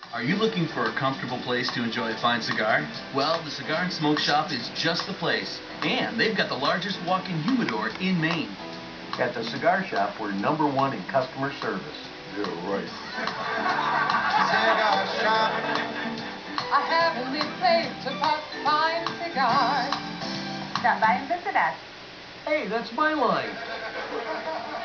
Are you looking for a comfortable place to enjoy a fine cigar? Well, the Cigar and Smoke Shop is just the place. And they've got the largest walk-in humidor in Maine. At the cigar shop, we're #1 in customer service. Yeah, right. Cigar shop. A heavenly place to puff fine cigars. Stop by and visit us. Hey, that's my line.